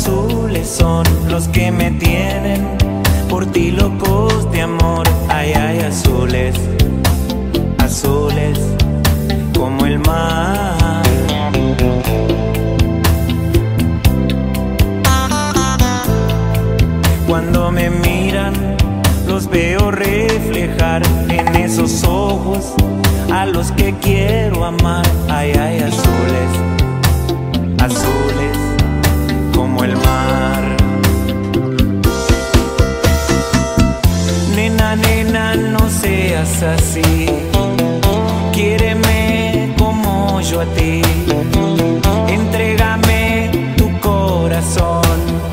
azules son los que me tienen por ti locos de amor. Ay, ay, azules, azules como el mar. Cuando me miran, los veo reflejar en esos ojos a los que quiero amar. Ay, ay, azules, azules como el mar. Nena, nena, no seas así, quiéreme como yo a ti. Entrégame tu corazón.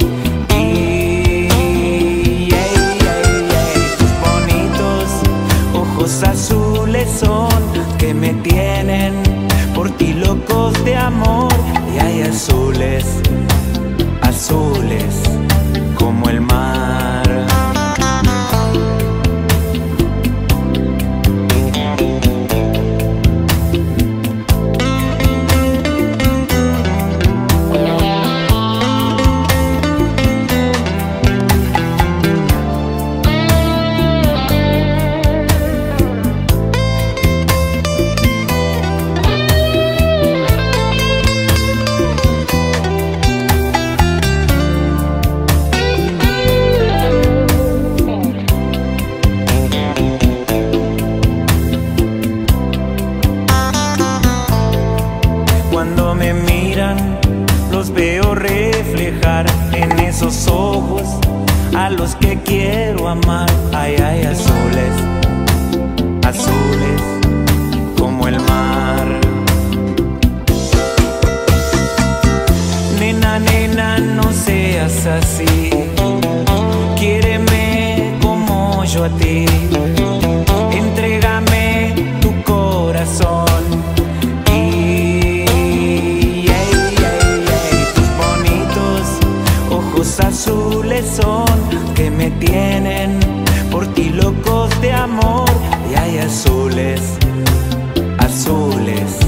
Azules son que me tienen por ti locos de amor. Y hay azules, azules como el mar. Cuando me miran, los veo reflejar en esos ojos a los que quiero amar. Ay, ay, azules, azules como el mar. Nena, nena, no seas así, quiéreme como yo a ti. Entrégame tu corazón. Azules son que me tienen por ti locos de amor. Y hay azules, azules